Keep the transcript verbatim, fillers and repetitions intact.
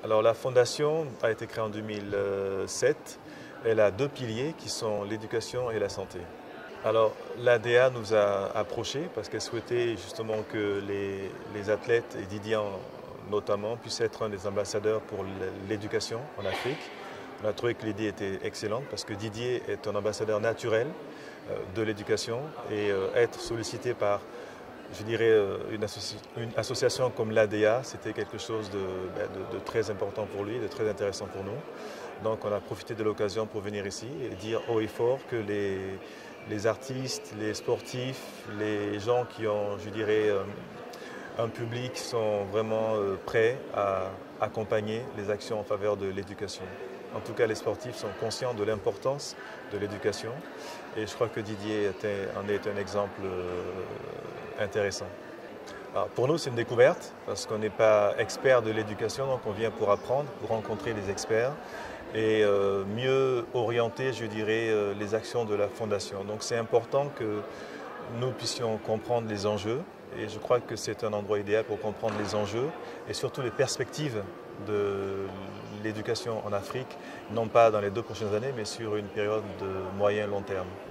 Alors la fondation a été créée en deux mille sept. Elle a deux piliers qui sont l'éducation et la santé. Alors l'A D A nous a approchés parce qu'elle souhaitait justement que les, les athlètes, et Didier notamment, puissent être un des ambassadeurs pour l'éducation en Afrique. On a trouvé que l'idée était excellente parce que Didier est un ambassadeur naturel de l'éducation et être sollicité par, je dirais, une, associ une association comme l'A D A, c'était quelque chose de, de, de très important pour lui, de très intéressant pour nous. Donc on a profité de l'occasion pour venir ici et dire haut et fort que les, les artistes, les sportifs, les gens qui ont, je dirais, un public sont vraiment prêts à accompagner les actions en faveur de l'éducation. En tout cas, les sportifs sont conscients de l'importance de l'éducation et je crois que Didier était, en est un exemple intéressant. Alors pour nous, c'est une découverte parce qu'on n'est pas expert de l'éducation, donc on vient pour apprendre, pour rencontrer des experts et euh, mieux orienter, je dirais, euh, les actions de la Fondation. Donc c'est important que nous puissions comprendre les enjeux et je crois que c'est un endroit idéal pour comprendre les enjeux et surtout les perspectives de l'éducation en Afrique, non pas dans les deux prochaines années, mais sur une période de moyen long terme.